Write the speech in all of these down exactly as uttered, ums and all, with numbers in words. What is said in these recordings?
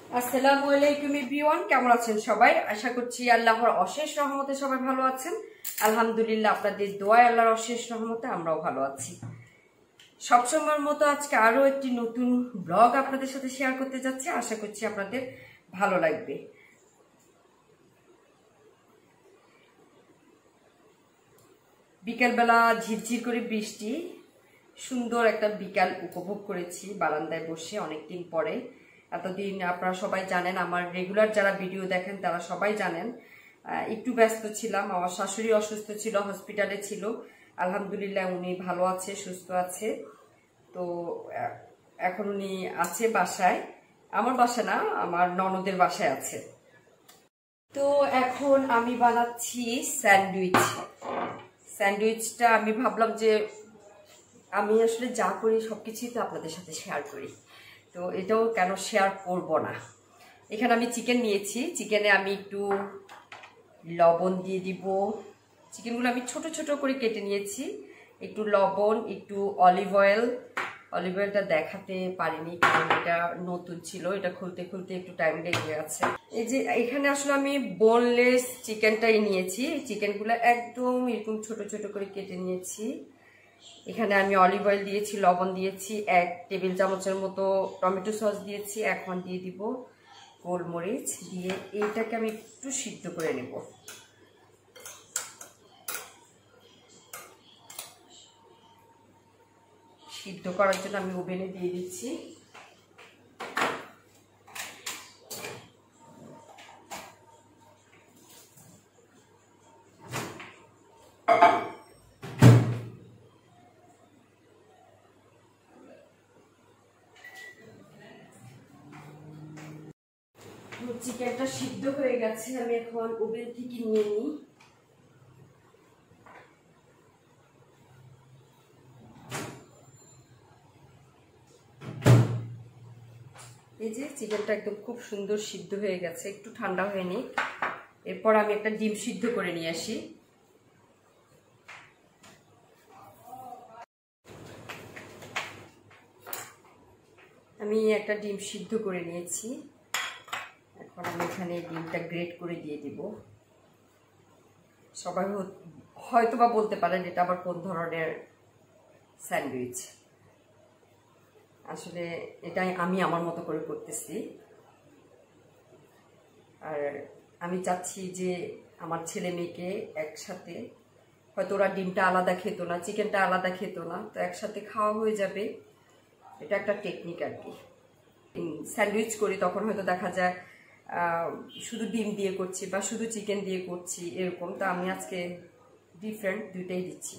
আসসালামু আলাইকুম এভরিওয়ান, কেমন আছেন সবাই? আশা করছি আল্লাহর অশেষ রহমতে সবাই ভালো আছেন। আলহামদুলিল্লাহ, আপনাদের দোয়ায় আল্লাহর অশেষ রহমতে আমরাও ভালো আছি। সবসময়ের মতো আজকে আরো একটি নতুন ব্লগ আপনাদের সাথে শেয়ার করতে যাচ্ছি। আশা করছি আপনাদের ভালো লাগবে। বিকালবেলা ঝিরঝির করে বৃষ্টি, সুন্দর একটা বিকাল উপভোগ করেছি বারান্দায় বসে অনেকদিন পরে। এতদিন আপনারা সবাই জানেন, আমার রেগুলার যারা ভিডিও দেখেন তারা সবাই জানেন একটু ব্যস্ত ছিলাম। আমার শাশুড়ি অসুস্থ ছিল, হসপিটালে ছিল। আলহামদুলিল্লাহ উনি ভালো আছে, সুস্থ আছে। তো এখন উনি আছে বাসায়, আমার বাসা না, আমার ননদের বাসায় আছে। তো এখন আমি বানাচ্ছি স্যান্ডউইচ। স্যান্ডউইচটা আমি ভাবলাম যে আমি আসলে যা করি সবকিছুই তো আপনাদের সাথে শেয়ার করি, তো এটাও কেন শেয়ার করব না। এখানে আমি চিকেন নিয়েছি, চিকেনে আমি একটু লবণ দিয়ে দিব। চিকেনগুলো আমি ছোট ছোট করে কেটে নিয়েছি। একটু লবণ, একটু অলিভ অয়েল। অলিভ অয়েলটা দেখাতে পারিনি কারণ এটা নতুন ছিল, এটা খুলতে খুলতে একটু টাইম লেগে গেছে। এই যে এখানে আসলে আমি বোনলেস চিকেনটাই নিয়েছি। চিকেনগুলো একদম এরকম ছোট ছোট করে কেটে নিয়েছি। এখানে আমি অলিভ অয়েল দিয়েছি, লবণ দিয়েছি, এক টেবিল চামচের মতো টমেটো সস দিয়েছি। এখন দিয়ে দিব গোলমরিচ, দিয়ে এইটাকে আমি একটু সিদ্ধ করে নেব। সিদ্ধ করার জন্য আমি ওভেনে দিয়ে দিচ্ছি। চিকেনটা সিদ্ধ হয়ে গেছে, আমি এখন ওভেন থেকে নিয়ে নিই। এই যে চিকেনটা একদম খুব সুন্দর সিদ্ধ হয়ে গেছে, একটু ঠান্ডা হয়ে নিক। এরপর আমি একটা ডিম সিদ্ধ করে নিয়ে আসি। আমি একটা ডিম সিদ্ধ করে নিয়েছি। এখন আমি এখানে ডিমটা গ্রেট করে দিয়ে দিব। সবাই হয়তো বা বলতে পারেন এটা আবার কোন ধরনের স্যান্ডউইচ। আসলে এটাই আমি আমার মতো করে করতেছি। আর আমি চাচ্ছি যে আমার ছেলে মেয়েকে একসাথে, হয়তো ওরা ডিমটা আলাদা খেত না, চিকেনটা আলাদা খেত না, তো একসাথে খাওয়া হয়ে যাবে। এটা একটা টেকনিক আর কি। স্যান্ডউইচ করি তখন হয়তো দেখা যায় শুধু ডিম দিয়ে করছি বা শুধু চিকেন দিয়ে করছি এরকম। তো আমি আজকে ডিফারেন্ট দুইটাই দিচ্ছি।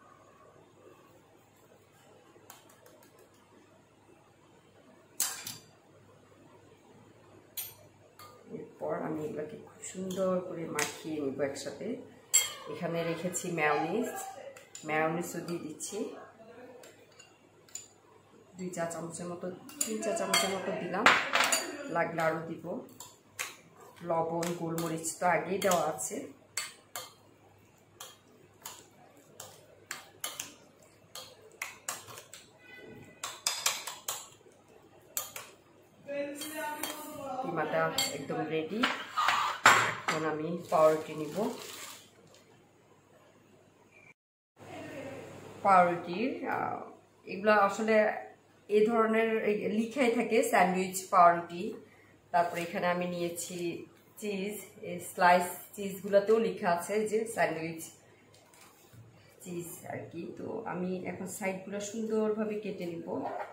এরপর আমি এগুলোকে খুব সুন্দর করে মাখিয়ে নেব একসাথে। এখানে রেখেছি মেয়োনিজ, মেয়োনিজও দিয়ে দিচ্ছি। দুই চা চামচের মতো, তিন চা চামচের মতো দিলাম, লাগলে আরও দিব। লবণ, গোলমরিচ তো আগেই দেওয়া আছে। কিমাটা একদম রেডি। এখন আমি পাউরুটি নিব। পাউরুটির এগুলো আসলে এই ধরনের লিখাই থাকে স্যান্ডউইচ পাউরুটি। তারপরে এখানে আমি নিয়েছি চিজ, এই স্লাইস চিজগুলোতেও লেখা আছে যে স্যান্ডউইচ চিজ আর কি। তো আমি এখন সাইডগুলো সুন্দরভাবে কেটে নিব।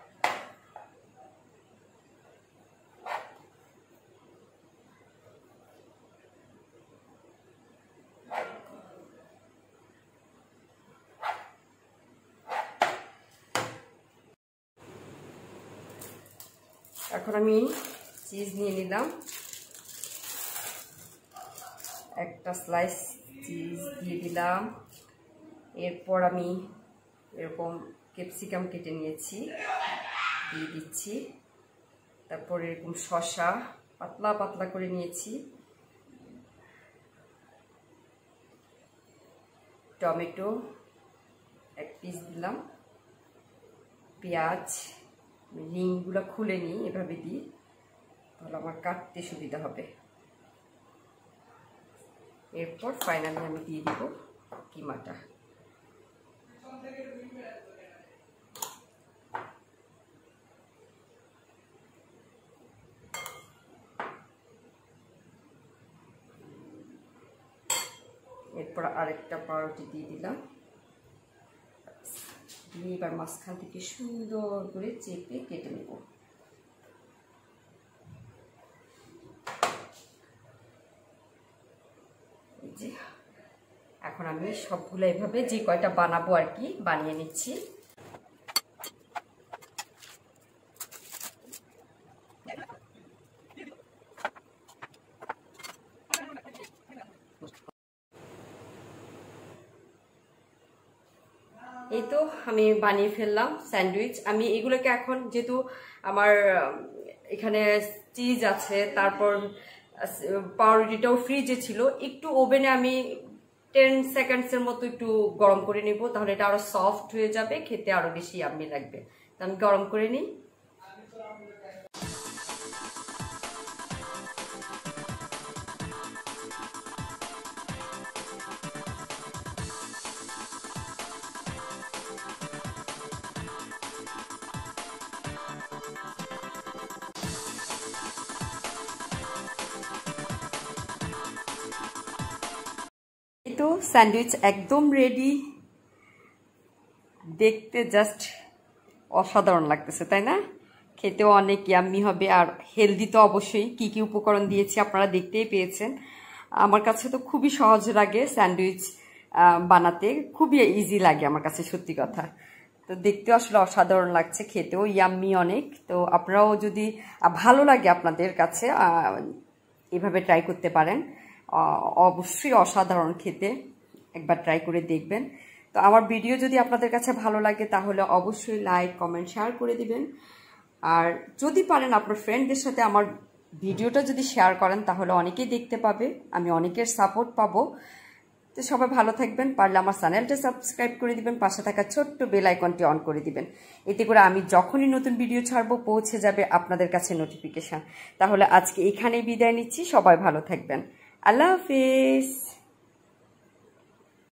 এখন আমি চিজ নিয়ে নিলাম, একটা স্লাইস চিজ দিয়ে দিলাম। এরপর আমি এরকম ক্যাপসিকাম কেটে নিয়েছি, দিয়ে দিচ্ছি। তারপর এরকম শসা পাতলা পাতলা করে নিয়েছি। টমেটো এক পিস দিলাম, পেঁয়াজ রিংগুলো খুলে নিই, এভাবে দিই। তাহলে আমার কাটতে সুবিধা হবে। এরপর ফাইনালি আমি দিয়ে দিব কিমাটা। এরপর আরেকটা পাউরুটি দিয়ে দিলাম, দিয়ে এবার মাঝখান থেকে সুন্দর করে চেপে কেটে নেব। এই যে এখন আমি সবগুলো এভাবে যে কয়টা বানাবো আর কি বানিয়ে নিচ্ছি। এই তো আমি বানিয়ে ফেললাম স্যান্ডউইচ। আমি এগুলোকে এখন যেহেতু আমার এখানে চিজ আছে, তারপর পাউরুটিটাও ফ্রিজে ছিল, একটু ওভেনে আমি টেন সেকেন্ডসের মতো একটু গরম করে নিব, তাহলে এটা আরো সফট হয়ে যাবে, খেতে আরো বেশি ইয়াম্মি লাগবে। তো আমি গরম করে নিই। তো স্যান্ডউইচ একদম রেডি, দেখতে জাস্ট অসাধারণ লাগতেছে তাই না? খেতেও অনেক ইয়াম্মি হবে আর হেলদি তো অবশ্যই। কি কি উপকরণ দিয়েছি আপনারা দেখতেই পেয়েছেন। আমার কাছে তো খুবই সহজ লাগে স্যান্ডউইচ বানাতে, খুবই ইজি লাগে আমার কাছে সত্যি কথা। তো দেখতেও আসলে অসাধারণ লাগছে, খেতেও ইয়াম্মি অনেক। তো আপনারাও যদি ভালো লাগে আপনাদের কাছে এভাবে ট্রাই করতে পারেন, অবশ্যই অসাধারণ খেতে, একবার ট্রাই করে দেখবেন। তো আমার ভিডিও যদি আপনাদের কাছে ভালো লাগে তাহলে অবশ্যই লাইক কমেন্ট শেয়ার করে দিবেন। আর যদি পারেন আপনার ফ্রেন্ডদের সাথে আমার ভিডিওটা যদি শেয়ার করেন তাহলে অনেকেই দেখতে পাবে, আমি অনেকের সাপোর্ট পাবো। তো সবাই ভালো থাকবেন, পারলে আমার চ্যানেলটা সাবস্ক্রাইব করে দিবেন, পাশে থাকা ছোট্ট বেল আইকনটি অন করে দিবেন। এতে করে আমি যখনই নতুন ভিডিও ছাড়বো পৌঁছে যাবে আপনাদের কাছে নোটিফিকেশন। তাহলে আজকে এখানেই বিদায় নিচ্ছি, সবাই ভালো থাকবেন, আল্লাহ হাফিজ।